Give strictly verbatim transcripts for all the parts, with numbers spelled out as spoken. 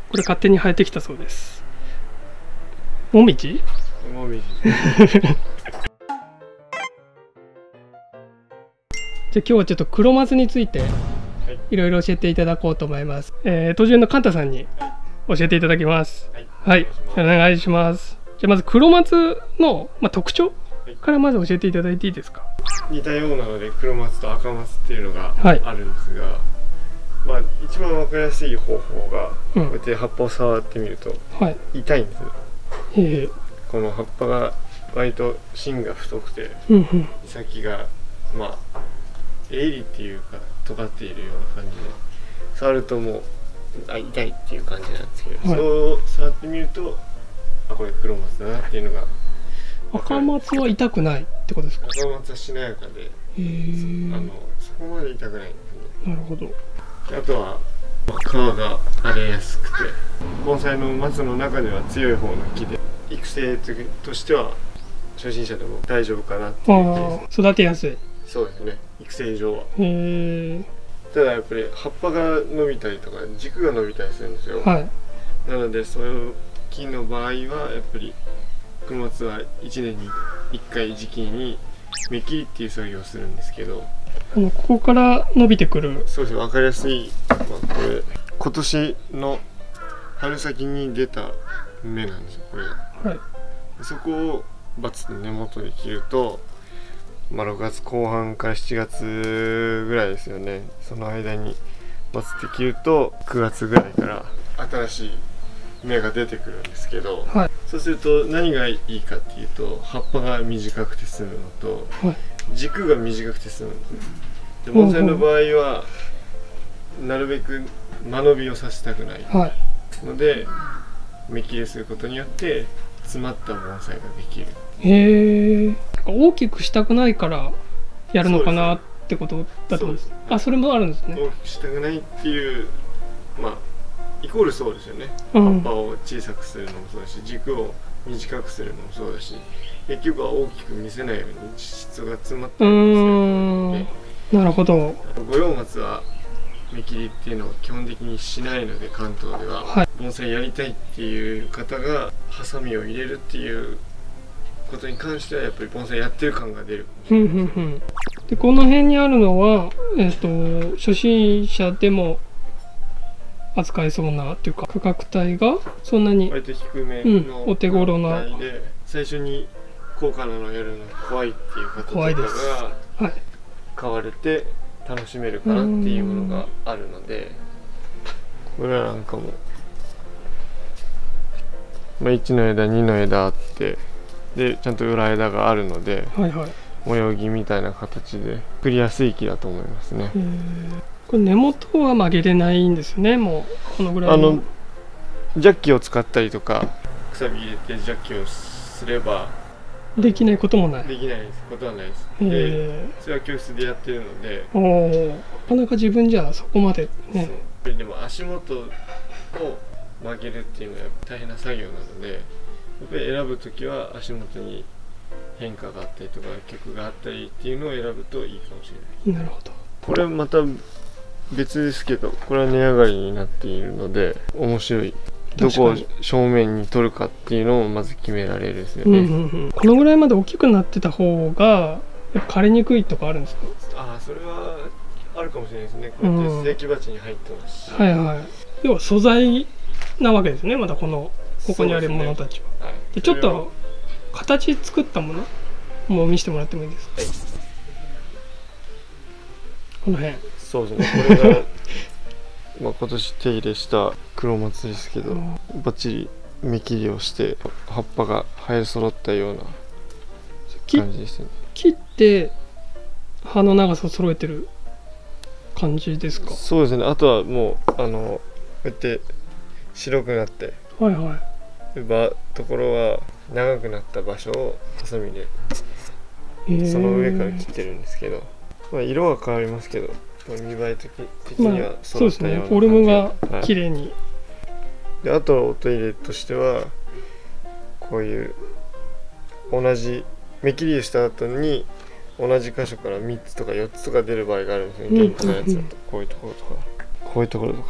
これ勝手に生えてきたそうです。もみじ？ もみじ。 じゃあ今日はちょっと黒松についていろいろ教えていただこうと思います。えー、途中のカンタさんに教えていただきます。はい、はい、お願いします。じゃあまず黒松の、まあ、特徴からまず教えていただいていいですか？ 似たようなので黒松と赤松っていうのがあるんですが、はい、まあ一番わかりやすい方法が、うん、こうやって葉っぱを触ってみると痛いんですよ。はい、この葉っぱが割と芯が太くて、うんうん、先がまあ鋭利っていうか尖っているような感じで触るともうあ痛いっていう感じなんですけど、はい、そう触ってみるとあこれ黒松だなっていうのが。 赤松は痛くないってことですか？ 赤松はしなやかで、あのそこまで痛くないんですね。 なるほど。 あとは皮が荒れやすくて、盆栽の松の中では強い方の木で育成としては初心者でも大丈夫かなっていうケース。 育てやすい。 そうですね、育成上は。 へただやっぱり葉っぱが伸びたりとか軸が伸びたりするんですよ。はい、なのでそういう木の場合はやっぱり黒松はいちねんにいっかい時期に芽切りっていう作業をするんですけど、 あのここから伸びてくる。 そうですね、分かりやすい、まあ、これ今年の春先に出た芽なんですよこれが。はい、そこをバツと根元で切ると、まあ、ろくがつこう半からしちがつぐらいですよね。その間にバツって切るとくがつぐらいから新しい芽が出てくるんですけど、はい、そうすると何がいいかっていうと葉っぱが短くて済むのと、はい、軸が短くて済むんですね。で盆栽の場合はなるべく間延びをさせたくないので、はい、芽切りすることによって詰まった盆栽ができる。 へえ。大きくしたくないからやるのかなってことだと思うんです。あ、それもあるんですね。 大きくしたくないっていう、まあイコールそうですよね。葉っぱを小さくするのもそうだし、軸を短くするのもそうだし、結局は大きく見せないように質が詰まってるんですよ。 なるほど。 五葉松は芽切りっていうのを基本的にしないので、関東では、はい、盆栽やりたいっていう方がハサミを入れるっていうことに関してはやっぱり盆栽やってる感が出るかもしれないですね。 でこの辺にあるのは、えーと、初心者でも扱えそうなっていうか価格帯がそんなに割と低めの、 うん、お手頃な。 で最初に高価なのやるの怖いっていう方とかが買われて楽しめるかなっていうものがあるので、これなんかも、まあ、いちの枝にの枝あってでちゃんと裏枝があるので、はいはい、模様木みたいな形で作りやすい木だと思いますね。 これ根元は曲げれないんですよね。もうこのぐらいの。 あのジャッキを使ったりとかくさび入れてジャッキをすればできないこともない。 できないことはないです。でそれは教室でやってるので、 おお、なかなか自分じゃそこまでね。 でも足元を曲げるっていうのは大変な作業なので、やっぱり選ぶときは足元に変化があったりとか曲があったりっていうのを選ぶといいかもしれない。 なるほど。 これまた別ですけど、これは値上がりになっているので面白い。どこを正面に取るかっていうのをまず決められるですよね。うんうんうん、このぐらいまで大きくなってた方がやっぱ枯れにくいとかあるんですか？ ああ、それはあるかもしれないですね。こうやって生木鉢に入ってますし、 はいはい。要は素材なわけですね。まだこのここにあるものたちは。で、ね、はい、でちょっと形作ったものも見せてもらってもいいですか？はい、この辺。 そうですね。これがまあ今年手入れした黒松ですけど、バッチリ芽切りをして葉っぱが生え揃ったような感じですね。 切って葉の長さを揃えてる感じですか？ そうですね。あとはもうあのこうやって白くなってはいはい、 ばところは長くなった場所をハサミでその上から切ってるんですけど、まあ、色は変わりますけど見栄え的にはそうですね。フォルムが綺麗に、はい、 であとはお手入れとしてはこういう同じ芽切りした後に同じ箇所からみっつとかよっつとか出る場合があるんですね。元気なやつだとこういうところとかこういうところとかこ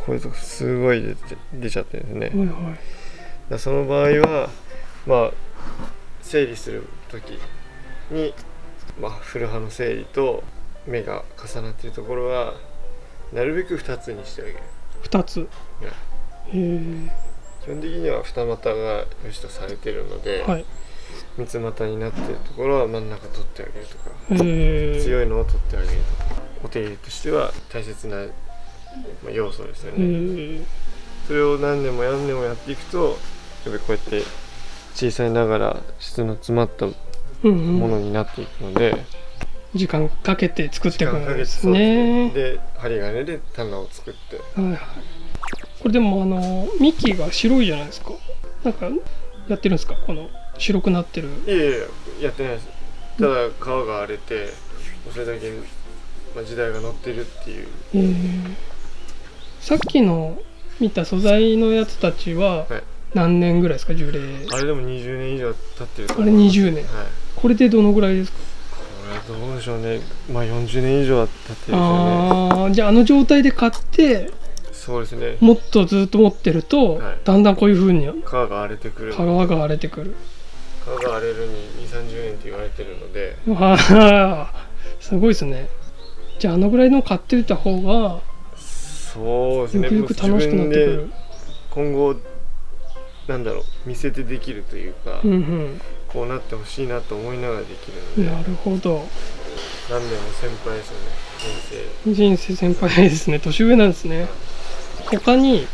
こういうとこすごい出て出ちゃってるんですね。 はいはい、 だその場合はまあ整理する時に、まあ、古刃の整理と目が重なっているところはなるべくふたつにしてあげる。 ふたつ、へえ。 基本的には二股が良しとされているので、はい、三つ股になっているところは真ん中取ってあげるとか、へ強いのを取ってあげるとか、お手入れとしては大切な、まあ、要素ですよね。それを何年も何年もやっていくとやっぱりこうやって小さいながら質の詰まったものになっていくので、うんうん、 時間かけて作っていくんですね。 で針金で棚を作って、はいはい、 これでもあの幹が白いじゃないですか。なんかやってるんですか、この白くなってる。 いやいややってないです。ただ皮が荒れてそれだけ、まあ、時代が乗ってるっていう。えー、 さっきの見た素材のやつたちは何年ぐらいですか、樹齢。 あれでもにじゅうねん以上経ってると思う。 あれにじゅうねん、はい、これでどのぐらいですか。 これどうでしょうね、まあよんじゅうねん以上は経ってるでしょうね。 ああ、じゃああの状態で買ってそうですね、 もっとずっと持ってると、はい、だんだんこういうふうに皮が荒れてくる。皮が荒れてくる。 皮が荒れるににじゅう、さんじゅうねんって言われてるので、 ああすごいですね。じゃああのぐらいの買っておいた方がそうですね、 よくよく楽しくなってくる。 今後なんだろう見せてできるというか、うんうん、こうなってほしいなと思いながらできるので。 なるほど。 何年も先輩ですよね、 人生人生先輩ですね。年上なんですね。他に、はい、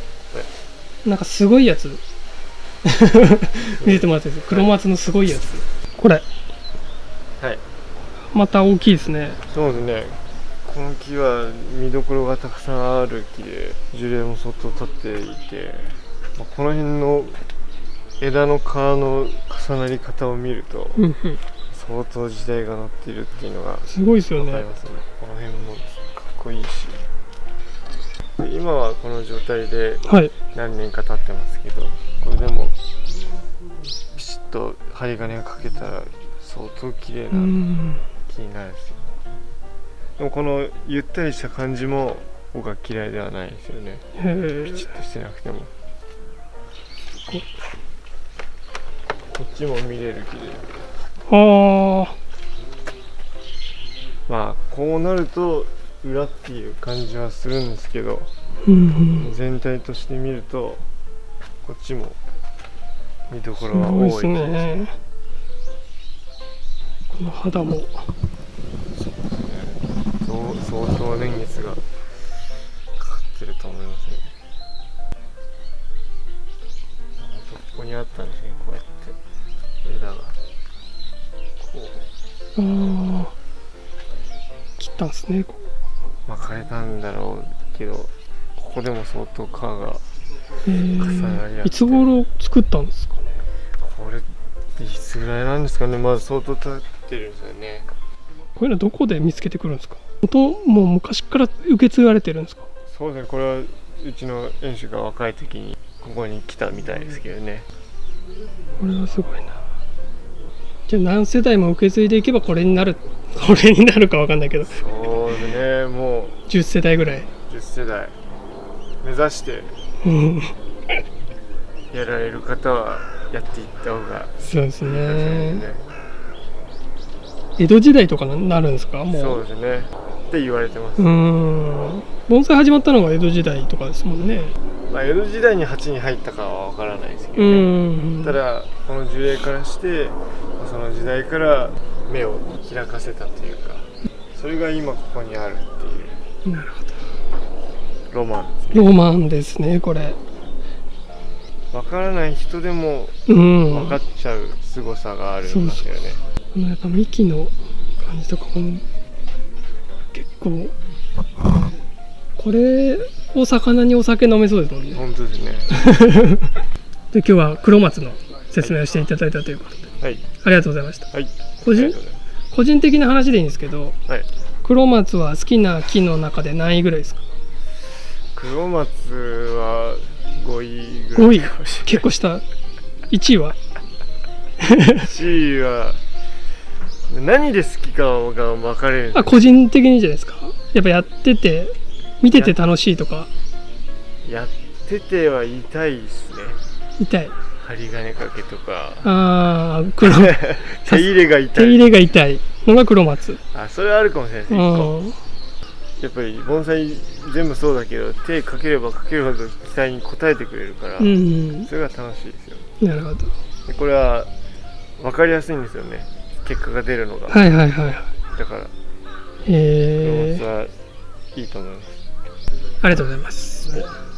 なんかすごいやつ見せてもらっていいですか。黒松のすごいやつ、はい、これ、はい、また大きいですね。 そうですね、この木は見どころがたくさんある木で樹齢も相当立っていて、まあ、この辺の枝の皮の重なり方を見ると相当時代が乗っているっていうのがすごいですよね。 分かりますね。この辺もかっこいいし、今はこの状態で何年か経ってますけど、はい、これでもピシッと針金がかけたら相当綺麗な木になるんですよ。でもこのゆったりした感じも僕は嫌いではないですよね。ピチッとしてなくても。こ, こっちも見れる木で、はあ、まあこうなると裏っていう感じはするんですけど、うんうん、全体として見るとこっちも見どころは多いですね。 この肌もそうですね、 相当年月がかかってると思いますね。ここにあったんですね、こうやって枝がこう、 ああ切ったんですね。ここまあ枯れたんだろうけど、ここでも相当皮が重なり合って、 いつ頃作ったんですかね。 これいつぐらいなんですかね。まだ相当経ってるんですよね。 こういうのどこで見つけてくるんですか。元もう昔から受け継がれてるんですか。 そうですね、これはうちの園主が若い時にここに来たみたいですけどね。 これはすごいな。じゃあ何世代も受け継いでいけばこれになる、これになるかわかんないけど、 そうですね、もうじゅっせだいぐらい、 じゅっせだい目指してやられる方はやっていった方が、 そうですね。江戸時代とかになるんですか。もうそうですねって言われてます。 うーん、盆栽始まったのが江戸時代とかですもんね。 まあ、江戸時代に鉢に入ったかは分からないですけど、ね、ただこの樹齢からしてその時代から目を開かせたというか、それが今ここにあるっていう。なるほど、ロマンですね。 ロマンですね。これ分からない人でも分かっちゃう凄さがあるんですよね。そうそう、 やっぱ幹の感じとかも結構、これを魚にお酒飲めそうですもんね。 本当ですね。 で今日は黒松の説明をしていただいたということで、はい、ありがとうございました。はい、個人個人的な話でいいんですけど、はい、黒松は好きな木の中で何位ぐらいですか。 黒松はごいぐらい。 ごい、結構下。いちいは。 いちいは何で好きかが分かれる。 あ、個人的にじゃないですか。やっぱやってて見てて楽しいとか。 やってては痛いですね。 痛い。 針金掛けとか。 ああ、黒手入れが痛い。 手入れが痛いのが黒松。 あ、それはあるかもしれないですね。やっぱり盆栽全部そうだけど、手かければかけるほど期待に応えてくれるから、うんうん、それが楽しいですよ。 なるほど。 でこれは分かりやすいんですよね、結果が出るのが。 はいはいはい。 だからえー、 黒松はいいと思います。 ありがとうございます。